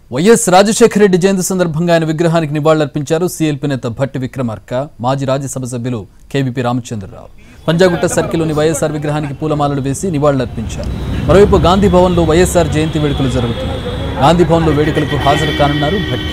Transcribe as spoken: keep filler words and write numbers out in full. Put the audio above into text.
YS Rajasekhara Reddy జయంతి సందర్భంగా ఆయన విగ్రహానికి నివాళులర్పించారు సీఎల్పీ నేత భట్టి విక్రమార్క, మాజీ రాజ్యసభ సభ్యులు కేవీపీ రామచంద్రరావు. పంజాగుట్ట సర్కిల్లోని వైఎస్ఆర్ విగ్రహానికి పూలమాలలు వేసి నివాళులర్పించారు. మరోవైపు గాంధీ భవన్లో వైఎస్ఆర్ జయంతి వేడుకలు జరుగుతున్నాయి. గాంధీ భవన్లో వేడుకలకు హాజరు కానున్నారు భట్టి.